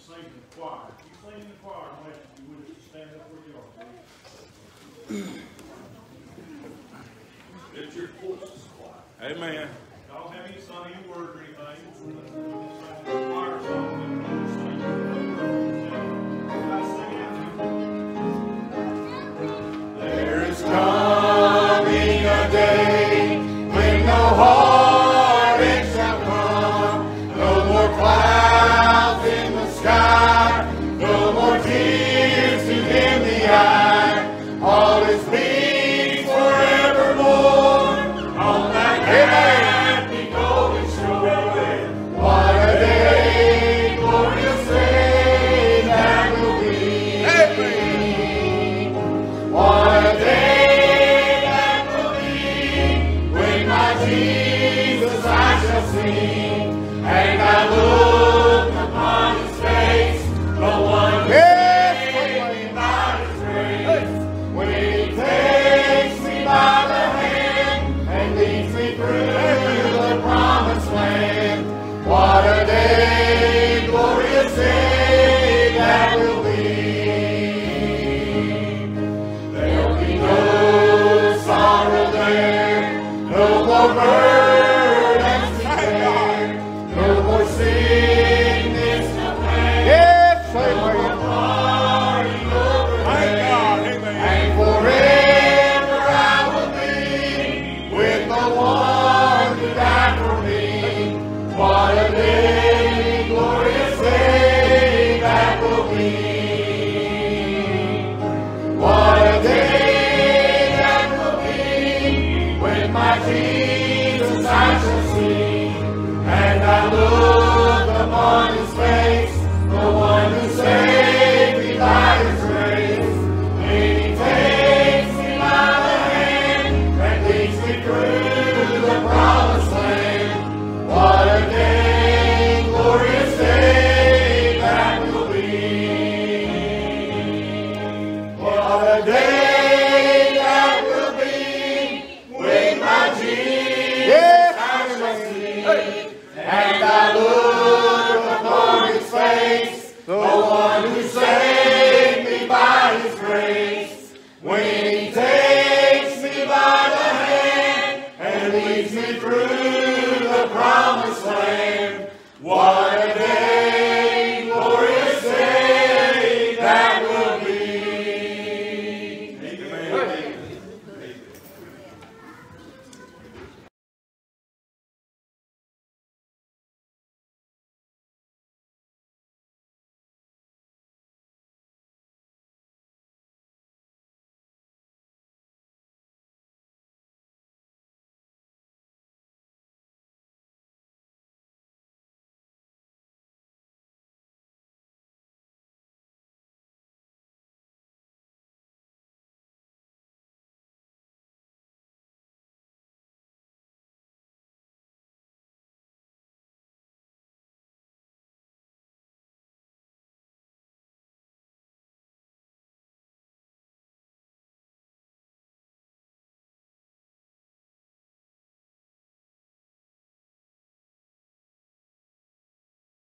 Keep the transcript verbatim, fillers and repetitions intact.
sing in the choir. If you sing in the choir, I'm going to ask you would stand up where you are, please. It's your voices choir. Amen. Y'all have any sung any words or anything? Choir songs. There is coming a day when no heartache shall come, no more clouds in the sky, no more tears to dim the eye. All is peace forevermore on that happy golden shore. What a day, glorious day that will be. What a day that will be when my Jesus I shall see, and I look upon his face, the one who saved me by his grace. When he takes me by the hand and leads me through the promised land. What a day, glorious day that will be. There'll be no sorrow there, no more burdens to bear, no more sickness, no pain, yes, no more parting over there. And forever I will be with the one who died for me. What a day, glorious day that will be. What a day that will be when my Jesus I shall see, and I look upon his face, the one who saved me by his grace. When he takes me by the hand and leads me through the promised land. What a day, glorious day that will be. What a day that will be when my Jesus I shall see, and I look upon his face, the one